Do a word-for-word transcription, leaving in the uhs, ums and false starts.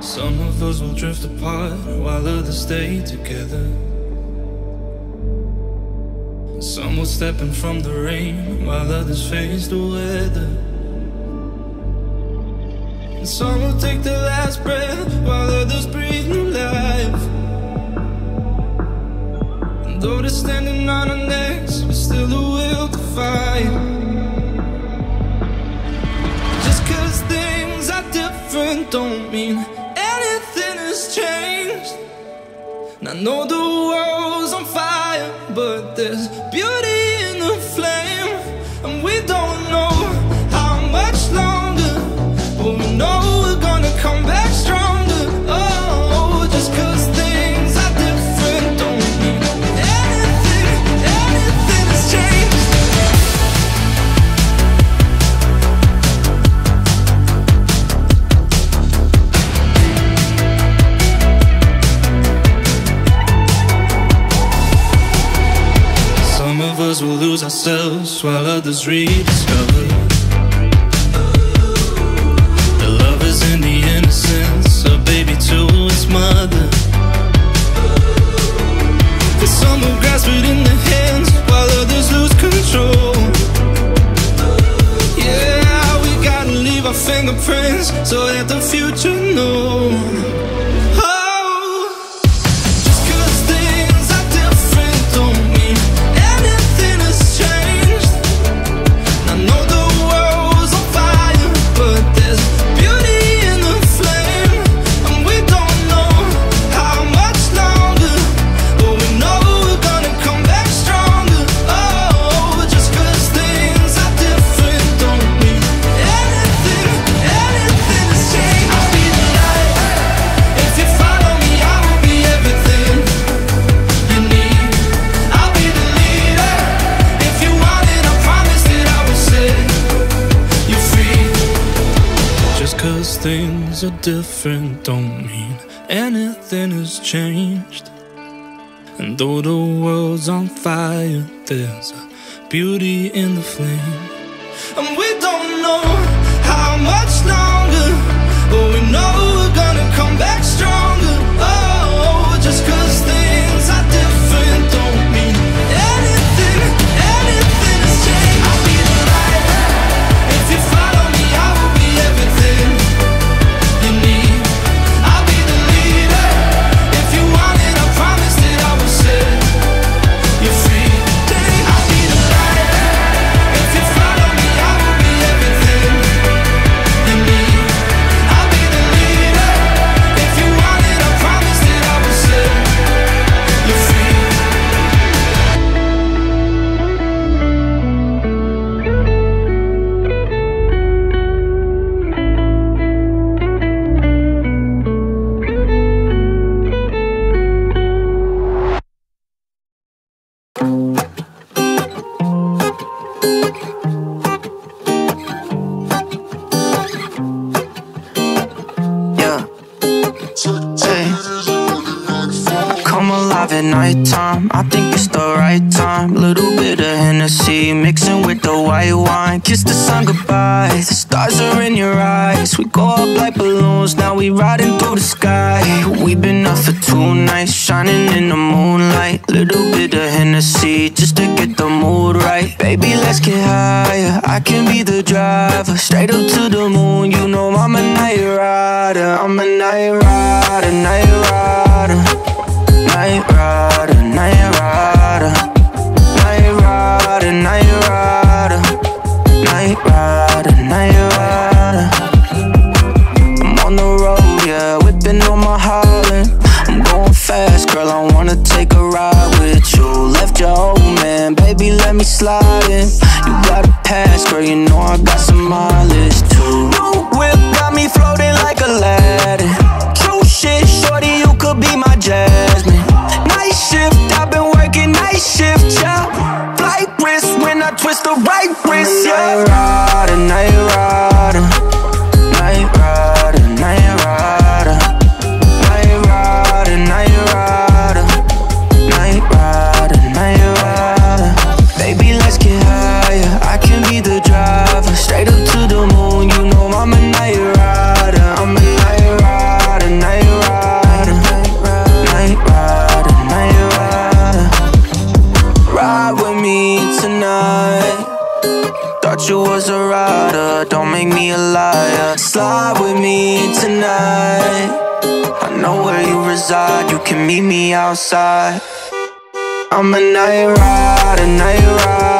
Some of us will drift apart while others stay together. Some will step in from the rain while others face the weather. And some will take their last breath while others breathe new life. And though they're standing on our necks, there's still a will to fight. Just cause things are different don't mean anything has changed. And I know the world's on fire, but there's beauty in the flame. And we don't know how much longer, but we know we're gonna come back stronger. Oh, just cause things are different don't mean anything, anything has changed. Some of us will lose ourselves while others rediscover the love is in the innocence of baby to its mother. Cause some will grasp it in their hands while others lose control. Yeah, we gotta leave our fingerprints so that the future knows. Things are different don't mean anything has changed. And though the world's on fire, there's a beauty in the flame. And we don't know how much longer, but we know we're gonna come back stronger. Oh, just cause things are different don't mean anything, anything has changed. I'll be the light. If you follow me, I will be everything. Nighttime, I think it's the right time. Little bit of Hennessy mixing with the white wine. Kiss the sun goodbye, the stars are in your eyes. We go up like balloons, now we riding through the sky. We've been up for two nights, shining in the moonlight. Little bit of Hennessy just to get the mood right. Baby, let's get higher, I can be the driver. Straight up to the moon, you know I'm a night rider. I'm a night rider, night rider. Night rider, night rider. Night rider, night rider. Night rider, night rider. I'm on the road, yeah, whipping on my Holland. I'm going fast, girl, I wanna take a ride with you. Left your old man, baby, let me slide in. You got a pass, girl, you know I got some mileage too. New whip got me floating like Aladdin. True shit, shorty, you could be my Jasmine. Night shift, I've been working night shift, yeah. Flight wrist when I twist the right wrist, yeah. Night rider, night rider. Night rider, night rider. Night rider, night rider. Night rider, night rider. Baby, let's get higher, I can be the driver. Straight up to the moon, you know I'm a night rider. I'm a night rider. night. Thought you was a rider, don't make me a liar. Slide with me tonight. I know where you reside, you can meet me outside. I'm a night rider, night rider.